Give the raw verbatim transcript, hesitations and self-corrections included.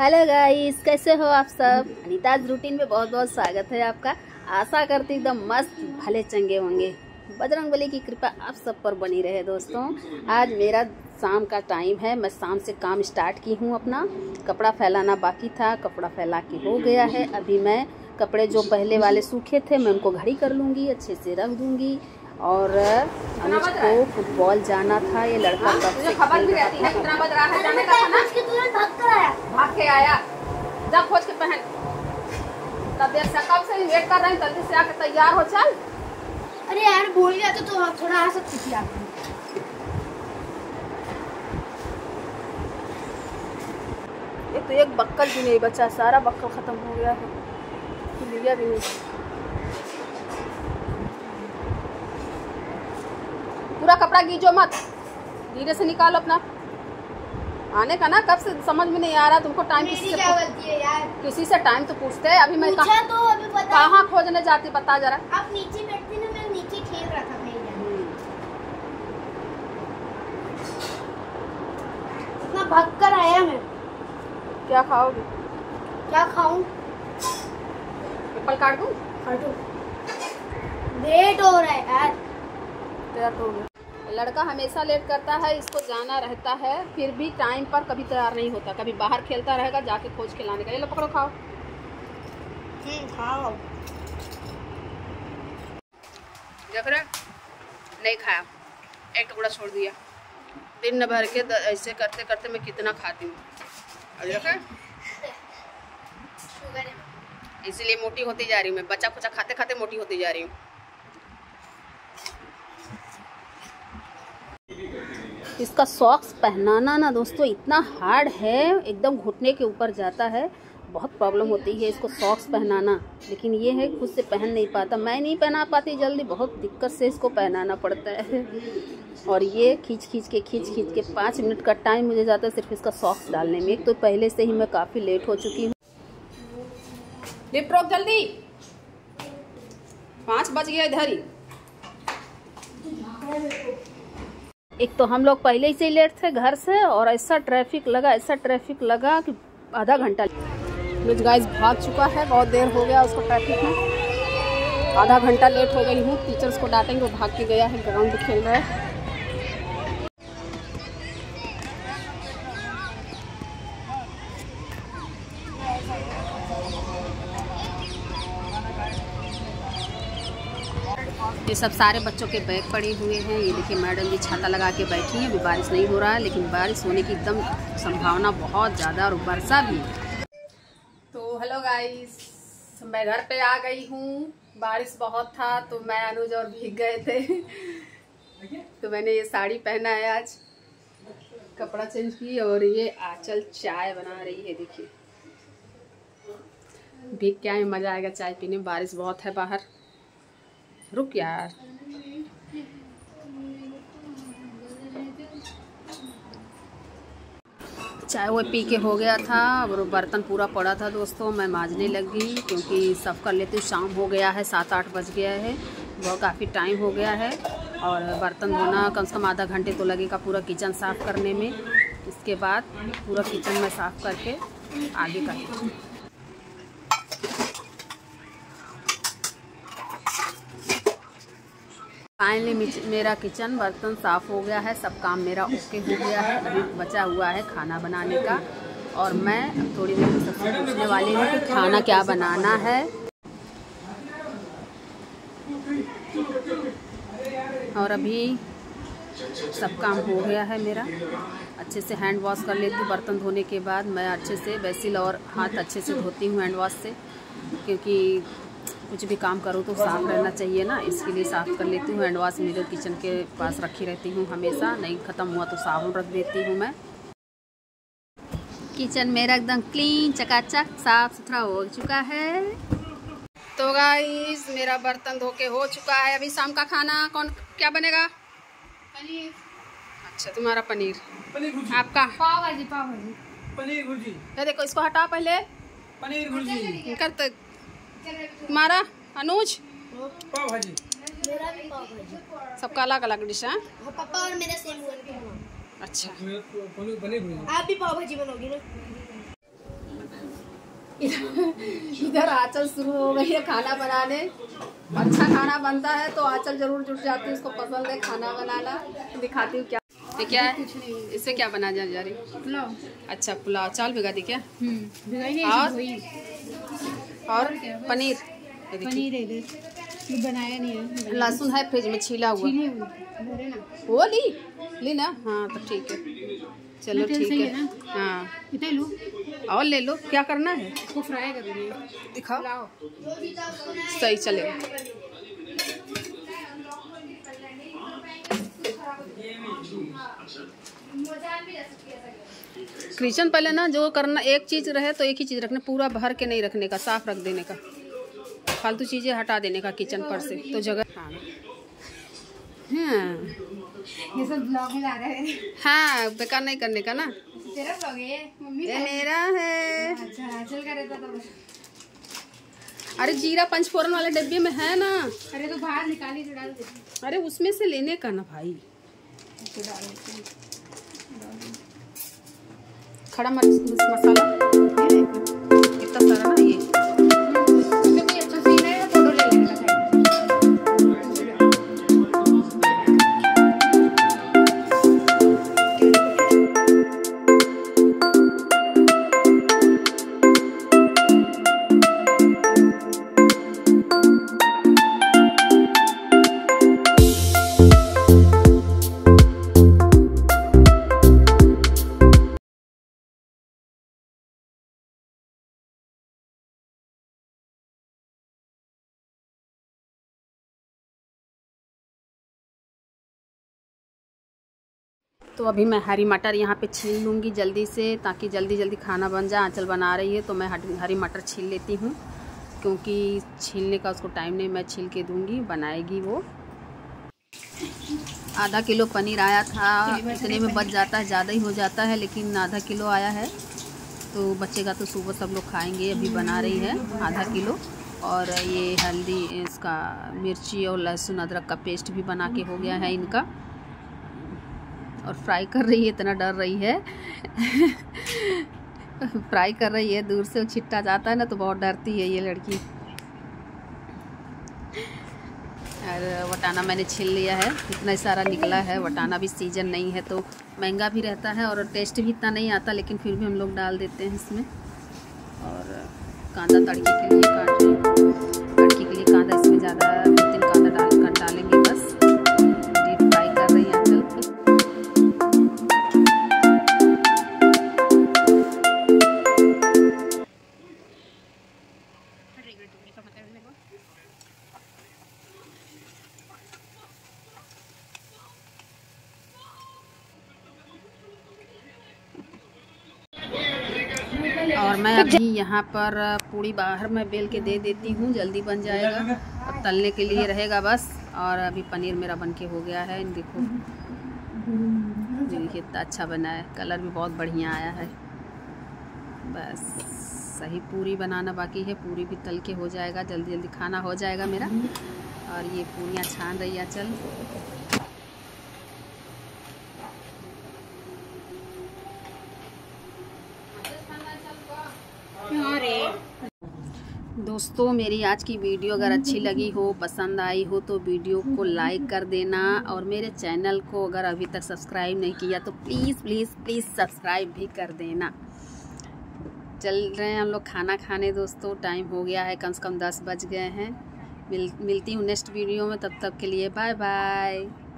Hello guys, कैसे हो आप सब। अनीताज रूटीन में बहुत बहुत स्वागत है आपका। आशा करती एकदम मस्त भले चंगे होंगे। बजरंगबली की कृपा आप सब पर बनी रहे। दोस्तों, आज मेरा शाम का टाइम है। मैं शाम से काम स्टार्ट की हूँ। अपना कपड़ा फैलाना बाकी था, कपड़ा फैला के हो गया है। अभी मैं कपड़े जो पहले वाले सूखे थे मैं उनको घड़ी कर लूँगी, अच्छे से रख दूँगी। और अनुज को फुटबॉल जाना था। ये लड़का कब से खबर भी रहती है कितना बज रहा है, जाने का था ना। भाग कर आया भाग के आया जा खोज के पहन। तब देर से कब से वेट कर रहे हैं, जल्दी से आके तैयार हो चल। अरे यार भूल गया तो, तो थोड़ा आ सकती थी आप। एक तो एक बक्कल भी नहीं बचा, सारा बक्कल खत्म हो गया है, लिया भी नहीं। पूरा कपड़ा गीजो मत, धीरे से निकालो अपना। आने का ना, कब से समझ में नहीं आ रहा तुमको। टाइम किसी से क्या गलती है यार, किसी से टाइम तो पूछते हैं। अभी मैं कहा तो अभी बता कहाँ खोजने जाती, बता जरा। आप नीचे बैठते ना, मैं नीचे खेल रहा था कहीं जाने। इतना भाग कर आया मैं। क्या खाओगे? क्या खाऊं? एप्पल काट दूं? काटो, लेट हो रहा है यार। तैयार हो गया। लड़का हमेशा लेट करता है, इसको जाना रहता है, फिर भी टाइम पर कभी तैयार नहीं होता। कभी बाहर खेलता रहेगा, जाके खोज के लाने का। ये लो पकड़ो, खाओ। हम्म खाओ। देख रहे, नहीं खाया, एक टुकड़ा छोड़ दिया। दिन भर के ऐसे करते करते मैं कितना खाती हूँ, इसीलिए मोटी होती जा रही हूँ मैं। बच्चा कुचा खाते खाते मोटी होती जा रही हूँ। इसका सॉक्स पहनाना ना दोस्तों इतना हार्ड है, एकदम घुटने के ऊपर जाता है। बहुत प्रॉब्लम होती है इसको सॉक्स पहनाना। लेकिन ये है खुद से पहन नहीं पाता, मैं नहीं पहना पाती जल्दी, बहुत दिक्कत से इसको पहनाना पड़ता है। और ये खींच खींच के खींच खींच के पाँच मिनट का टाइम मुझे जाता है सिर्फ इसका सॉक्स डालने में। एक तो पहले से ही मैं काफ़ी लेट हो चुकी हूँ। लिफ्ट रोक जल्दी, पाँच बज गया इधर ही। एक तो हम लोग पहले ही से लेट थे घर से, और ऐसा ट्रैफिक लगा ऐसा ट्रैफिक लगा कि आधा घंटा। कुछ गाइस भाग चुका है, बहुत देर हो गया उसको ट्रैफिक में। आधा घंटा लेट हो गई हूँ। टीचर्स को डांटेंगे, वो भाग के गया है, ग्राउंड पे खेल रहा है। ये सब सारे बच्चों के बैग पड़े हुए हैं। ये देखिए मैडम जी छाता लगा के बैठी हैं। अभी बारिश नहीं हो रहा है, लेकिन बारिश होने की एकदम संभावना बहुत ज़्यादा, और वर्षा भी। तो हेलो गाइस, मैं घर पे आ गई हूँ। बारिश बहुत था तो मैं अनुज और भीग गए थे। तो मैंने ये साड़ी पहना है आज, कपड़ा चेंज की, और ये आंचल चाय बना रही है। देखिए भीग के आए, मज़ा आएगा चाय पीने में। बारिश बहुत है बाहर। रुक यार, चाय वो पी के हो गया था, और बर्तन पूरा पड़ा था दोस्तों। मैं मांजने लग गई क्योंकि सब कर लेती हूँ। शाम हो गया है, सात आठ बज गया है, बहुत काफ़ी टाइम हो गया है। और बर्तन धोना कम से कम आधा घंटे तो लगेगा पूरा किचन साफ़ करने में। इसके बाद पूरा किचन में साफ़ करके आगे का फाइनली मेरा किचन बर्तन साफ़ हो गया है। सब काम मेरा ओके हो गया है। अभी बचा हुआ है खाना बनाने का, और मैं अब थोड़ी देर में सबसे पूछने वाली हूँ कि खाना क्या बनाना है। और अभी सब काम हो गया है मेरा। अच्छे से हैंड वॉश कर लेती हूँ। बर्तन धोने के बाद मैं अच्छे से बेसिल और हाथ अच्छे से धोती हूँ हैंड वॉश से, क्योंकि कुछ भी काम करूँ तो साफ़ रहना चाहिए ना, इसके लिए साफ़ कर लेती हूँ। हैंड वॉश मेरे किचन के पास रखी रहती हूँ हमेशा, नहीं ख़त्म हुआ तो साबुन रख देती हूँ मैं। किचन मेरा एकदम क्लीन चकाचक साफ़ सुथरा हो चुका है। तो गाइस मेरा बर्तन धो के हो चुका है। अभी शाम का खाना कौन क्या बनेगा? पनीर। अच्छा, तुम्हारा पनीर, पनीर भुर्जी। आपका पाव भाजी। पाव भाजी पनीर भुर्जी। ये देखो, इसको हटा पहले। पनीर भुर्जी। कर तुम्हारा अनुज पाव भाजी। मेरा भी पाव भाजी। सबका अलग अलग डिश है। पापा और मेरा सेम हुआ। अच्छा, पनीर भुर्जी। आप भी पाव भाजी बनोगी ना? इधर आंचल शुरू हो गई है खाना बनाने। अच्छा खाना बनता है तो आंचल जरूर जुट जाती है, उसको पसंद है खाना बनाना। दिखाती हूँ क्या ये क्या है, इससे क्या बना जा जा रही? पुलाव। अच्छा पुलाव, चावल भिगा दी क्या? भिगाई और नहीं, और पनीर पनीर है इधर, ये बनाया नहीं है। लहसुन है फ्रिज में छिला हुआ, छीली हुई भरे ना, वो ली ली ना। हाँ तो ठीक है, चलो तेल ठीक सही है। है ना? हाँ इतना लो, और ले लो, क्या करना है? इसको फ्राई कर दीजिए। दिखाओ, पुलाव सही चलेगा। क्रिश्चन पहले ना जो करना, एक चीज़ रहे तो एक ही चीज़ रखना, पूरा भर के नहीं रखने का, साफ रख देने का, फालतू चीज़ें हटा देने का किचन पर से, तो जगह। हाँ हाँ ये सब ब्लॉग में ला रहा है। हाँ, बेकार नहीं करने का ना। तेरा ब्लॉग है मम्मी ये का? मेरा है। अच्छा चल कर रहता था। अरे जीरा पंचफोरन वाले डब्बे में है ना। अरे तो बाहर निकाली तो डाल देती। अरे उसमें से लेने का ना भाई। खड़ा मिर्च मसाला कितना सारा ना, ये इसमें कोई अच्छा सीन है, फोटो ले लेने का साइड तो अभी मैं हरी मटर यहाँ पे छील लूँगी जल्दी से, ताकि जल्दी जल्दी खाना बन जाए। आंचल बना रही है तो मैं हरी मटर छील लेती हूँ, क्योंकि छीलने का उसको टाइम नहीं, मैं छील के दूँगी, बनाएगी वो। आधा किलो पनीर आया था, इतने में बच जाता है, ज़्यादा ही हो जाता है, लेकिन आधा किलो आया है तो बचेगा तो सुबह सब लोग खाएँगे। अभी बना रही है आधा किलो, और ये हल्दी, इसका मिर्ची और लहसुन अदरक का पेस्ट भी बना के हो गया है इनका, और फ्राई कर रही है, इतना डर रही है फ्राई कर रही है, दूर से छिट्टा जाता है ना तो बहुत डरती है ये लड़की। और वटाना मैंने छील लिया है, इतना सारा निकला है। वटाना भी सीजन नहीं है तो महंगा भी रहता है और टेस्ट भी इतना नहीं आता, लेकिन फिर भी हम लोग डाल देते हैं इसमें। और कांदा तड़की के लिए काट रही हूँ, तड़की के लिए कांदा इसमें ज़्यादा दो तीन कांदा डाल कर डालेंगे बस। डीप फ्राई कर रही है चल। और मैं अभी यहाँ पर पूड़ी बाहर में बेल के दे देती हूँ, जल्दी बन जाएगा। अब तलने के लिए रहेगा बस। और अभी पनीर मेरा बन के हो गया है, देखो देखिए कितना अच्छा बना है, कलर भी बहुत बढ़िया आया है। बस सही पूरी बनाना बाकी है, पूरी भी तल के हो जाएगा, जल्दी जल्दी खाना हो जाएगा मेरा। और ये पूरियाँ छान रही है चल। दोस्तों मेरी आज की वीडियो अगर अच्छी लगी हो, पसंद आई हो, तो वीडियो को लाइक कर देना, और मेरे चैनल को अगर अभी तक सब्सक्राइब नहीं किया तो प्लीज़ प्लीज़ प्लीज़ सब्सक्राइब भी कर देना। चल रहे हैं हम लोग खाना खाने दोस्तों, टाइम हो गया है, कम से कम दस बज गए हैं। मिल मिलती हूँ नेक्स्ट वीडियो में, तब तक के लिए बाय बाय।